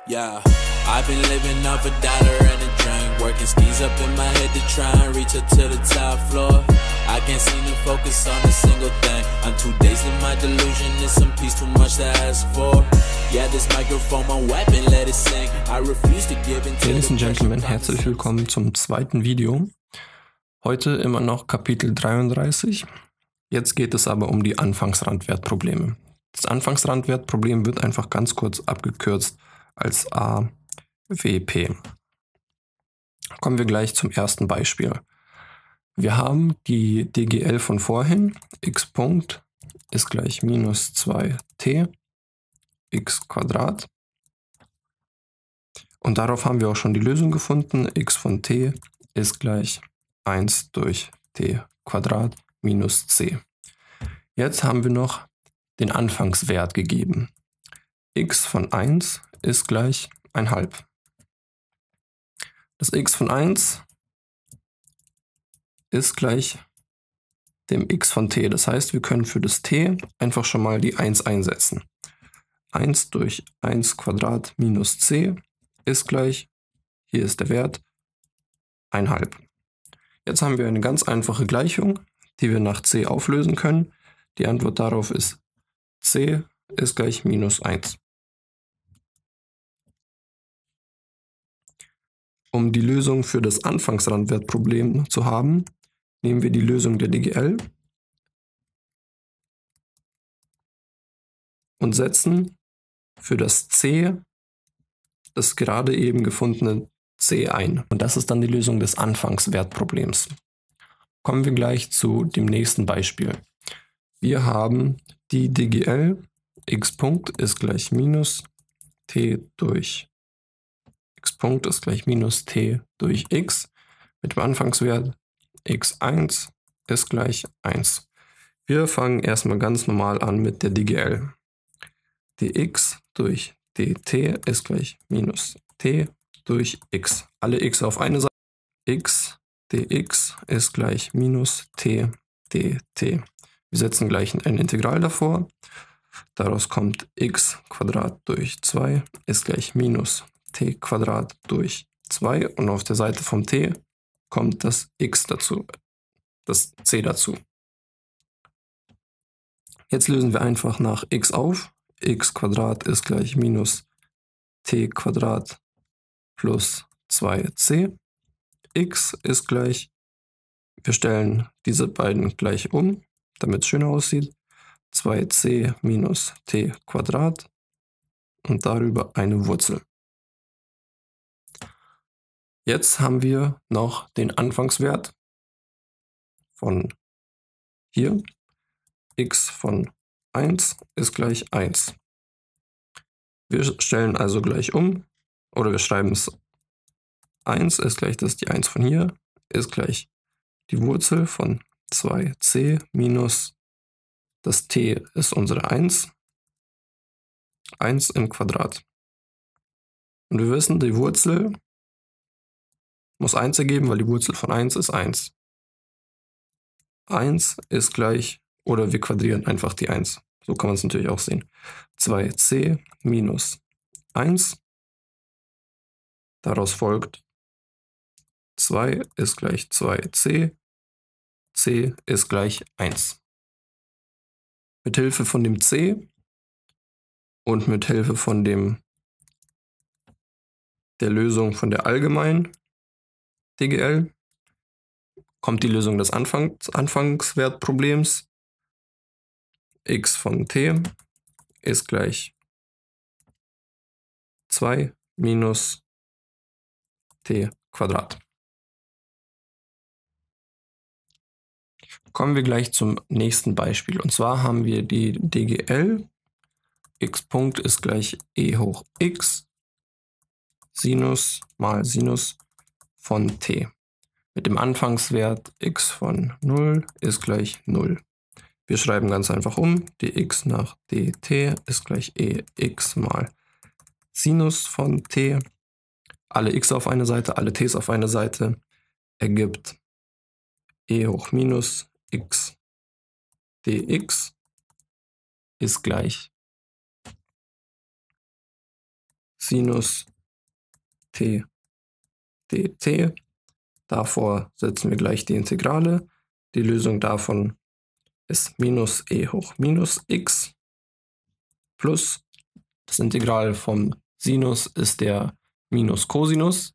Yeah, I've been living off a dollar and a drink, working skis up in my head to try and reach up to the top floor. I can't seem to focus on a single thing. I'm too dazed in my delusion, it's some peace too much to ask for. Yeah, this microphone my weapon, let it sing. I refuse to give in to Ladies and Gentlemen, herzlich willkommen zum zweiten Video. Heute immer noch Kapitel 33. Jetzt geht es aber um die Anfangsrandwertprobleme. Das Anfangsrandwertproblem wird einfach ganz kurz abgekürzt als AWP. Kommen wir gleich zum ersten Beispiel. Wir haben die DGL von vorhin, x Punkt ist gleich minus 2t x Quadrat. Und darauf haben wir auch schon die Lösung gefunden. X von t ist gleich 1 durch t Quadrat minus c. Jetzt haben wir noch den Anfangswert gegeben. X von 1 ist gleich 1/2. Das x von 1 ist gleich dem x von t. Das heißt, wir können für das t einfach schon mal die 1 einsetzen. 1 durch 1 Quadrat minus c ist gleich, hier ist der Wert, 1/2. Jetzt haben wir eine ganz einfache Gleichung, die wir nach c auflösen können. Die Antwort darauf ist c ist gleich minus 1. Um die Lösung für das Anfangsrandwertproblem zu haben, nehmen wir die Lösung der DGL und setzen für das c das gerade eben gefundene c ein. Und das ist dann die Lösung des Anfangswertproblems. Kommen wir gleich zu dem nächsten Beispiel. Wir haben die DGL x Punkt ist gleich minus t durch x Punkt ist gleich minus t durch x mit dem Anfangswert x1 ist gleich 1. Wir fangen erstmal ganz normal an mit der DGL. dx durch dt ist gleich minus t durch x. Alle x auf eine Seite. x dx ist gleich minus t dt. Wir setzen gleich ein Integral davor. Daraus kommt x Quadrat durch 2 ist gleich minus t Quadrat durch 2. Und auf der Seite vom t kommt das x dazu, das c dazu. Jetzt lösen wir einfach nach x auf. X Quadrat ist gleich minus t Quadrat plus 2c. X ist gleich, wir stellen diese beiden gleich um, damit es schöner aussieht. 2c minus t Quadrat und darüber eine Wurzel. Jetzt haben wir noch den Anfangswert von hier. X von 1 ist gleich 1. Wir stellen also gleich um, oder wir schreiben es 1 ist gleich das, die 1 von hier, ist gleich die Wurzel von 2c minus das t ist unsere 1 im Quadrat. Und wir wissen, die Wurzel muss 1 ergeben, weil die Wurzel von 1 ist 1. 1 ist gleich, oder wir quadrieren einfach die 1. So kann man es natürlich auch sehen. 2c minus 1. Daraus folgt 2 ist gleich 2c. c ist gleich 1. Mit Hilfe von dem c und mit Hilfe von der Lösung von der allgemeinen DGL kommt die Lösung des Anfangswertproblems. X von t ist gleich 2 minus t Quadrat. Kommen wir gleich zum nächsten Beispiel. Und zwar haben wir die DGL. X Punkt ist gleich e hoch x Sinus mal Sinus von t. Mit dem Anfangswert x von 0 ist gleich 0. Wir schreiben ganz einfach um. dx nach dt ist gleich ex mal Sinus von t. Alle x auf eine Seite, alle t's auf eine Seite ergibt e hoch minus x dx ist gleich Sinus t dt. Davor setzen wir gleich die Integrale. Die Lösung davon ist minus e hoch minus x plus das Integral vom Sinus ist der minus Cosinus.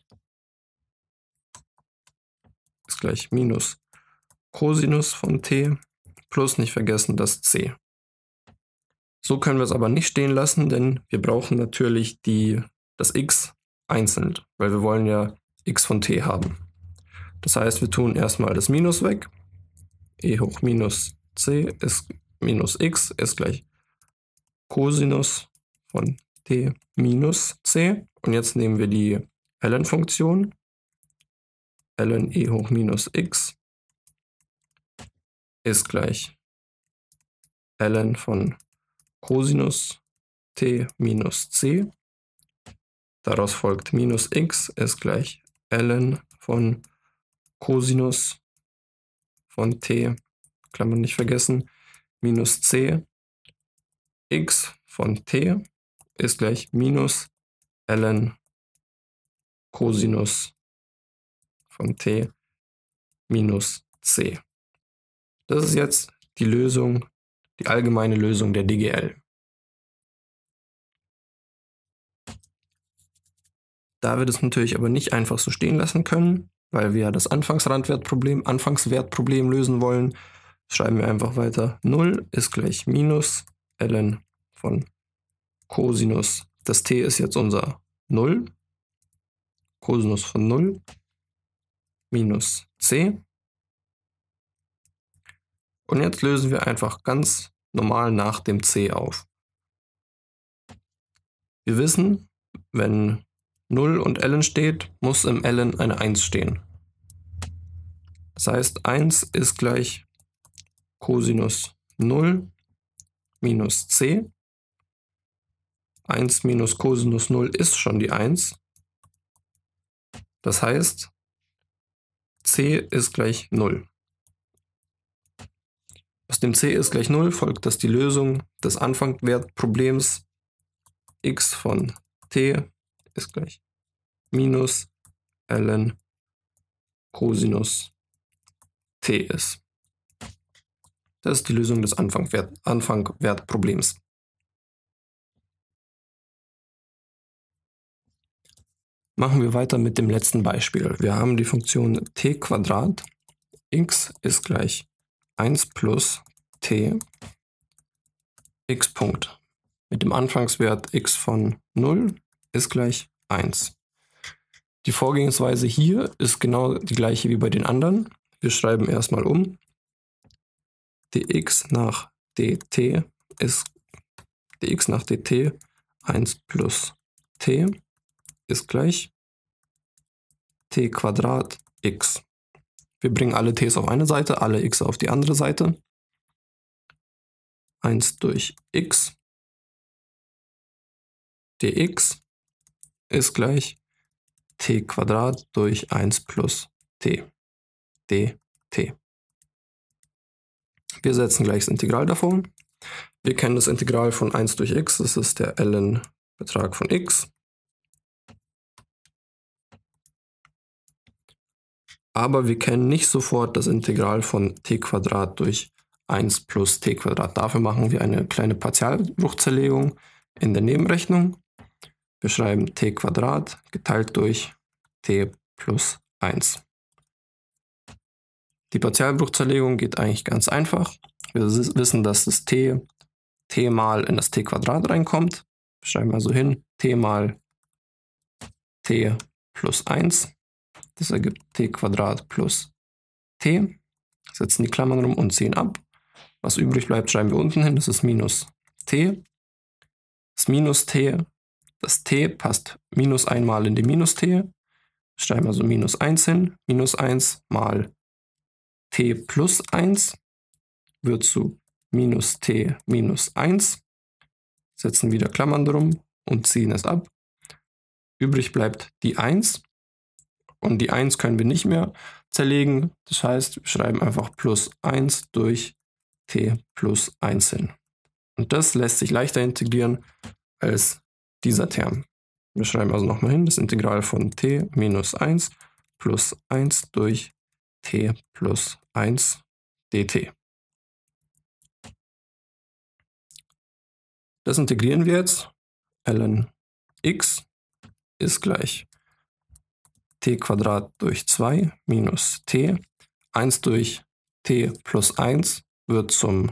Ist gleich minus Cosinus von t plus nicht vergessen das c. So können wir es aber nicht stehen lassen, denn wir brauchen natürlich das x einzeln, weil wir wollen ja x von t haben. Das heißt, wir tun erstmal das Minus weg. E hoch minus c ist minus x ist gleich Cosinus von t minus c. Und jetzt nehmen wir die ln-Funktion. ln e hoch minus x ist gleich ln von Cosinus t minus c. Daraus folgt minus x ist gleich ln von Cosinus von t, Klammern nicht vergessen, minus c, x von t ist gleich minus ln Cosinus von t minus c. Das ist jetzt die Lösung, die allgemeine Lösung der DGL. Da wir das natürlich aber nicht einfach so stehen lassen können, weil wir das Anfangswertproblem lösen wollen, schreiben wir einfach weiter. 0 ist gleich minus ln von Cosinus. Das t ist jetzt unser 0. Cosinus von 0 minus c. Und jetzt lösen wir einfach ganz normal nach dem c auf. Wir wissen, wenn 0 und ln steht, muss im ln eine 1 stehen. Das heißt, 1 ist gleich Cosinus 0 minus c. 1 minus Cosinus 0 ist schon die 1. Das heißt, c ist gleich 0. Aus dem c ist gleich 0 folgt, dass die Lösung des Anfangswertproblems x von t ist gleich minus ln Cosinus t ist. Das ist die Lösung des Anfangswertproblems. Machen wir weiter mit dem letzten Beispiel. Wir haben die Funktion t², x ist gleich 1 plus t, x Punkt. Mit dem Anfangswert x von 0 ist gleich 1. Die Vorgehensweise hier ist genau die gleiche wie bei den anderen. Wir schreiben erstmal um. dx nach dt ist dx nach dt 1 plus t ist gleich t² x. Wir bringen alle t's auf eine Seite, alle x auf die andere Seite. 1 durch x dx ist gleich t² durch 1 plus t dt. Wir setzen gleich das Integral davor. Wir kennen das Integral von 1 durch x, das ist der ln-Betrag von x. Aber wir kennen nicht sofort das Integral von t² durch 1 plus t². Dafür machen wir eine kleine Partialbruchzerlegung in der Nebenrechnung. Wir schreiben t² geteilt durch t plus 1. Die Partialbruchzerlegung geht eigentlich ganz einfach. Wir wissen, dass das t mal in das t² reinkommt. Wir schreiben also hin t mal t plus 1. Das ergibt t² plus t. Setzen die Klammern rum und ziehen ab. Was übrig bleibt, schreiben wir unten hin. Das ist minus t. Das minus t, das t passt minus einmal in die minus t. Schreiben also minus 1 hin. Minus 1 mal t plus 1 wird zu minus t minus 1. Setzen wieder Klammern drum und ziehen es ab. Übrig bleibt die 1. Und die 1 können wir nicht mehr zerlegen. Das heißt, wir schreiben einfach plus 1 durch t plus 1 hin. Und das lässt sich leichter integrieren als dieser Term. Wir schreiben also nochmal hin, das Integral von t minus 1 plus 1 durch t plus 1 dt. Das integrieren wir jetzt. ln x ist gleich t² durch 2 minus t. 1 durch t plus 1 wird zum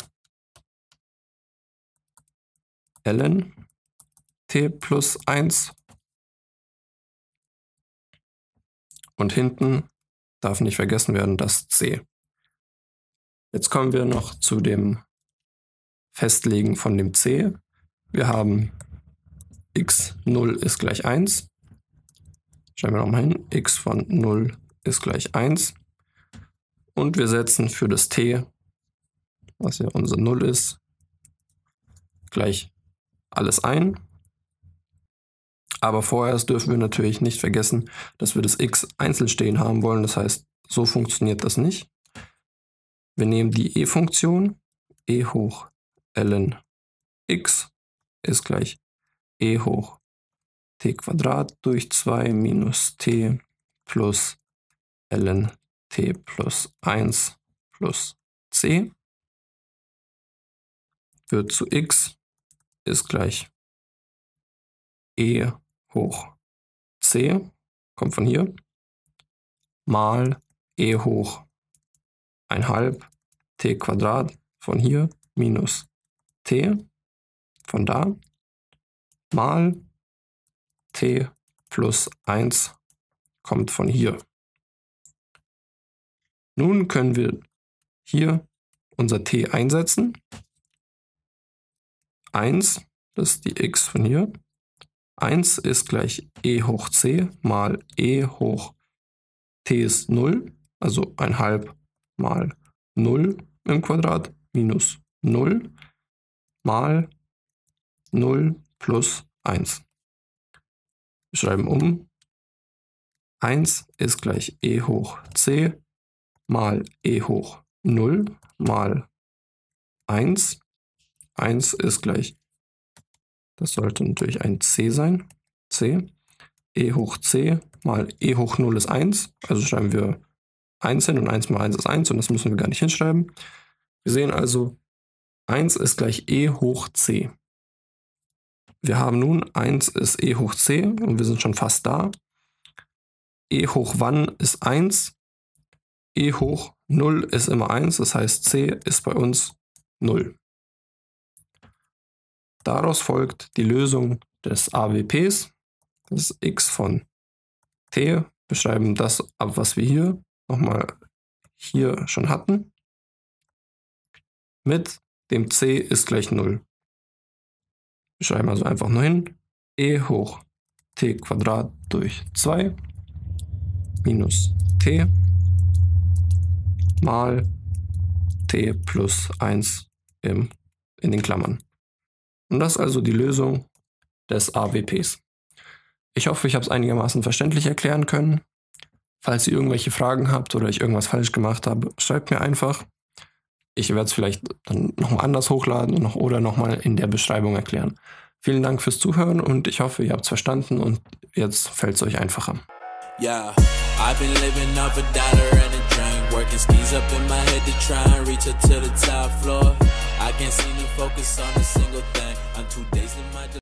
ln t plus 1. Und hinten darf nicht vergessen werden das c. Jetzt kommen wir noch zu dem Festlegen von dem c. Wir haben x0 ist gleich 1. Schreiben wir nochmal hin, x von 0 ist gleich 1. Und wir setzen für das t, was ja unser 0 ist, gleich alles ein. Aber vorerst dürfen wir natürlich nicht vergessen, dass wir das x einzeln stehen haben wollen. Das heißt, so funktioniert das nicht. Wir nehmen die e-Funktion, e hoch ln x ist gleich e hoch t² durch 2 minus t plus ln t plus 1 plus c wird zu x ist gleich e hoch c, kommt von hier, mal e hoch 1/2 t² von hier minus t von da mal t plus 1 kommt von hier. Nun können wir hier unser t einsetzen. 1, das ist die x von hier. 1 ist gleich e hoch c mal e hoch t ist 0, also 1/2 mal 0 im Quadrat minus 0 mal 0 plus 1. Wir schreiben um. 1 ist gleich e hoch c mal e hoch 0 mal 1. 1 ist gleich, das sollte natürlich ein c sein, c. e hoch c mal e hoch 0 ist 1. Also schreiben wir 1 hin und 1 mal 1 ist 1 und das müssen wir gar nicht hinschreiben. Wir sehen also, 1 ist gleich e hoch c. Wir haben nun 1 ist e hoch c und wir sind schon fast da. E hoch wann ist 1. E hoch 0 ist immer 1, das heißt c ist bei uns 0. Daraus folgt die Lösung des AWPs. Das ist x von t. Wir schreiben das ab, was wir hier nochmal hier schon hatten. Mit dem c ist gleich 0. Wir schreiben also einfach nur hin, e hoch t² durch 2 minus t mal t plus 1 in den Klammern. Und das ist also die Lösung des AWPs. Ich hoffe, ich habe es einigermaßen verständlich erklären können. Falls ihr irgendwelche Fragen habt oder ich irgendwas falsch gemacht habe, schreibt mir einfach. Ich werde es vielleicht dann nochmal anders hochladen oder nochmal in der Beschreibung erklären. Vielen Dank fürs Zuhören und ich hoffe, ihr habt es verstanden und jetzt fällt es euch einfacher. Yeah, I've been living off a dollar and a drink, working skis up in my head to try and reach up to the top floor. I can't seem to focus on a single thing. I'm too dazed in my